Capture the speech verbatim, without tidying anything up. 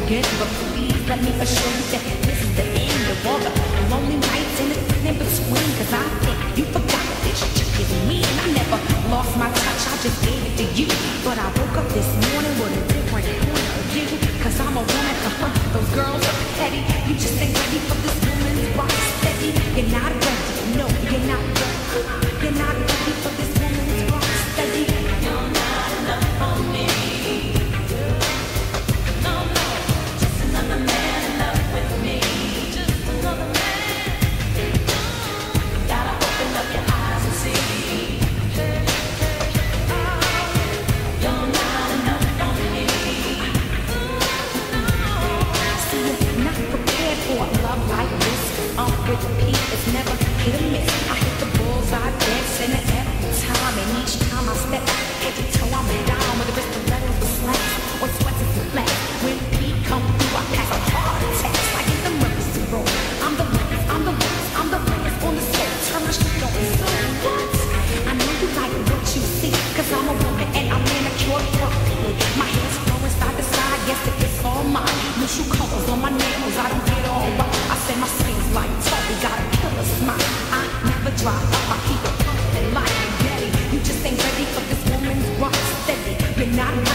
forget, but please let me assure you that this is the end of all the lonely nights and the in between. Cause I think you forgot that this chick is me, and I never lost my touch, I just gave it to you. But I woke up this morning with a different point of view. Cause I'm a woman, uh-huh, those girls are petty. You just ain't ready for this woman's rock steady. You're not ready, no, you're not ready. You're not ready for this woman's rock steady. You're not enough for me. No, no, just another man in love with me. Just another man. Gotta open up your eyes and see. You're not enough for me. See, you're not prepared for a love like this. I'm with Pete, it's never hit or miss. I hit the bullseye dead center every time, and each time I step head to toe, I'm down. Whether it's the letters, the slants, or sweats and flat. When Pete come through, I pass a heart attack. I get the emergency roll. I'm the witness, I'm the witness, I'm the witness on the set. Turn my shit on. So what? I know you like what you see, cause I'm a woman and I'm manicured perfectly. My hair's flowing side to side, yes it is all mine. New shoe colors on my nails, I don't get all right. I say my scenes like Toby, got a killer smile. I never drop up, I keep it pumping like spaghetti. You just ain't ready for this woman's rock steady. You're not